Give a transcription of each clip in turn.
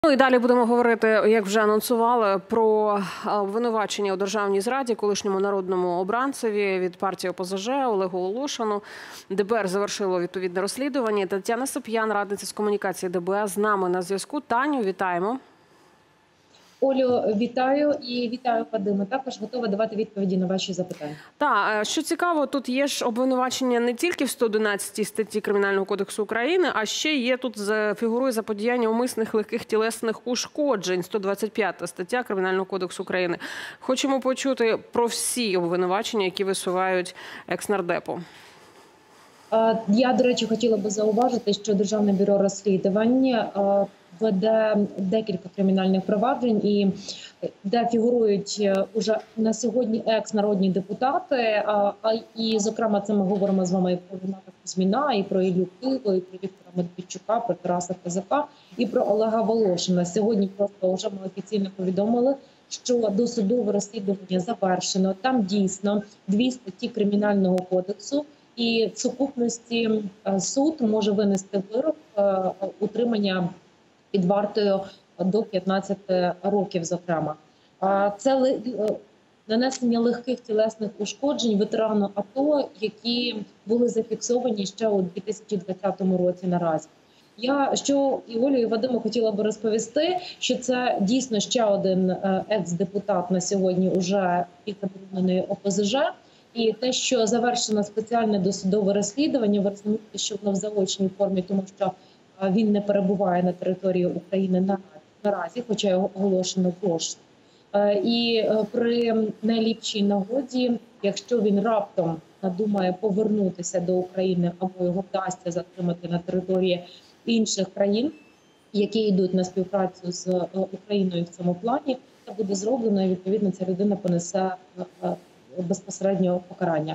Ну і далі будемо говорити, як вже анонсували, про обвинувачення у державній зраді колишньому народному обранцеві від партії ОПЗЖ Олегу Волошину. ДБР завершило відповідне розслідування. Тетяна Сап'ян, радниця з комунікації ДБР, з нами на зв'язку. Таню, вітаємо. Олю, вітаю і вітаю Вадима. Також готова давати відповіді на ваші запитання. Так, що цікаво, тут є ж обвинувачення не тільки в 111 статті Кримінального кодексу України, а ще є тут фігурує заподіяння умисних легких тілесних ушкоджень, 125 стаття Кримінального кодексу України. Хочемо почути про всі обвинувачення, які висувають екс-нардепу. Я, до речі, хотіла би зауважити, що Державне бюро розслідувань веде декілька кримінальних проваджень, і де фігурують уже на сьогодні екс-народні депутати. І, зокрема, це ми говоримо з вами і про Рената Кузьміна, і про Іллю Киву, і про Віктора Медведчука, про Тараса Козака, і про Олега Волошина. Сьогодні просто вже ми офіційно повідомили, що досудове розслідування завершено. Там дійсно 2 статті Кримінального кодексу, і в сукупності суд може винести вирок утримання під вартою до 15 років, зокрема. Це нанесення легких тілесних ушкоджень ветерану АТО, які були зафіксовані ще у 2020 році наразі. Я, що і Олю, і Вадиму хотіла би розповісти, що це дійсно ще один екс-депутат на сьогодні уже підтриманий ОПЗЖ. І те, що завершено спеціальне досудове розслідування, ви розумієте, що воно в заочній формі, тому що він не перебуває на території України наразі, хоча його оголошено прошу. І при найліпшій нагоді, якщо він раптом надумає повернутися до України або його вдасться затримати на території інших країн, які йдуть на співпрацю з Україною в цьому плані, це буде зроблено і, відповідно, ця людина понесе безпосереднього покарання.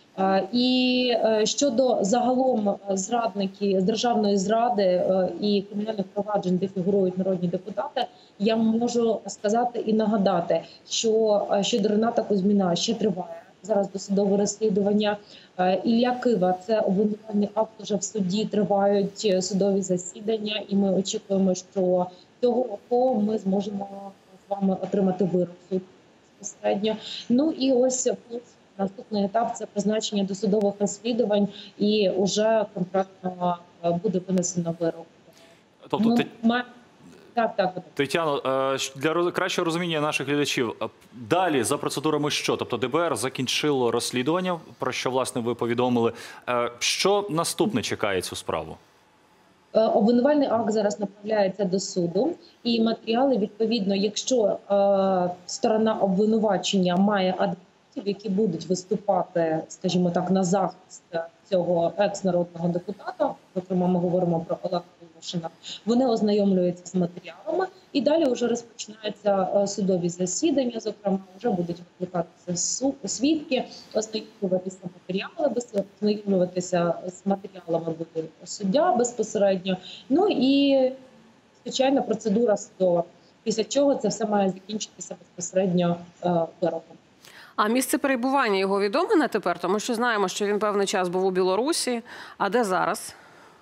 І щодо загалом зрадників, державної зради і кримінальних проваджень, де фігурують народні депутати, я можу сказати і нагадати, що щодо Рената Кузьміна ще триває зараз досудове розслідування. Ілля Кива – це обвинувальний акт уже в суді, тривають судові засідання, і ми очікуємо, що цього року ми зможемо з вами отримати вирок суду безпосередньо. Ну і ось наступний етап – це призначення досудових розслідувань, і вже конкретно буде винесено вирок. Тобто, так. Тетяно, для кращого розуміння наших глядачів, далі за процедурами що? Тобто ДБР закінчило розслідування, про що, власне, ви повідомили. Що наступне чекає цю справу? Обвинувальний акт зараз направляється до суду, і матеріали, відповідно, якщо сторона обвинувачення має адвокатів, які будуть виступати, скажімо так, на захист цього екс-народного депутата, зокрема ми говоримо про Олега Волошина, вони ознайомлюються з матеріалами, і далі вже розпочинаються судові засідання, зокрема вже будуть викликатися свідки, ознайомлюватися матеріали, ознайомлюватися з матеріалами буде суддя безпосередньо, ну і, звичайно, процедура судова, після чого це все має закінчитися безпосередньо вироком. А місце перебування його відоме на тепер? Тому що знаємо, що він певний час був у Білорусі. А де зараз?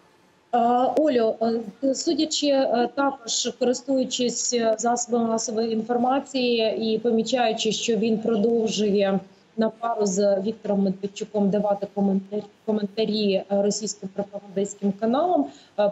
Олю, судячи також, користуючись засобами масової інформації і помічаючи, що він продовжує на пару з Віктором Медведчуком давати коментарі російським пропагандистським каналам,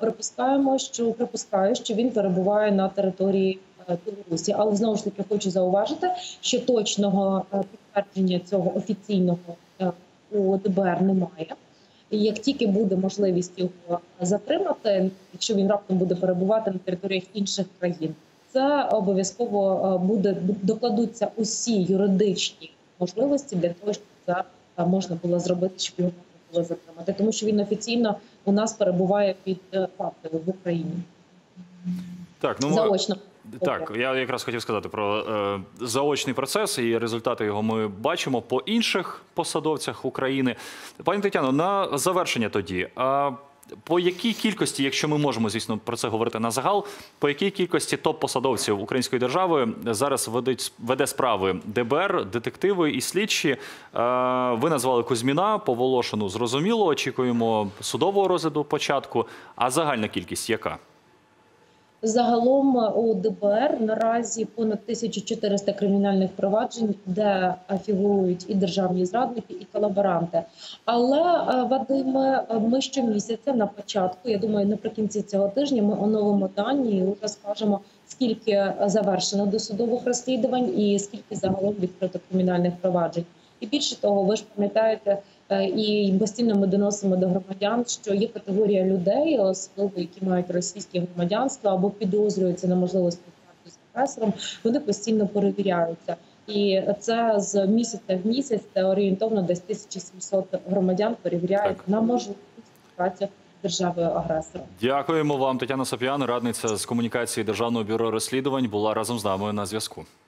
припускаю, що він перебуває на території Білорусі. Але знову ж таки хочу зауважити, що точного підтвердження цього офіційного у ДБР немає. І як тільки буде можливість його затримати, якщо він раптом буде перебувати на територіях інших країн, це обов'язково докладуться усі юридичні можливості для того, щоб це можна було зробити, щоб його можна було затримати. Тому що він офіційно у нас перебуває під вартою в Україні. Так, заочно. Так, я якраз хотів сказати про заочний процес, і результати його ми бачимо по інших посадовцях України. Пані Тетяно, на завершення тоді, по якій кількості, якщо ми можемо, звісно, про це говорити на загал, по якій кількості топ-посадовців української держави зараз веде справи ДБР, детективи і слідчі? Ви назвали Кузьміна, по Волошину зрозуміло, очікуємо судового розгляду початку, а загальна кількість яка? Загалом у ДБР наразі понад 1400 кримінальних проваджень, де фігурують і державні зрадники, і колаборанти. Але, Вадиме, ми щомісяця на початку, я думаю, наприкінці цього тижня ми оновимо дані і вже скажемо, скільки завершено досудових розслідувань і скільки загалом відкрито кримінальних проваджень. І більше того, ви ж пам'ятаєте, і постійно ми доносимо до громадян, що є категорія людей, особливо які мають російське громадянство або підозрюються на можливу співпрацю з агресором, вони постійно перевіряються. І це з місяця в місяць, це орієнтовно десь 1700 громадян перевіряють на можливість співпраці з державою-агресором. Дякуємо вам, Тетяна Сапіян, радниця з комунікації Державного бюро розслідувань, була разом з нами на зв'язку.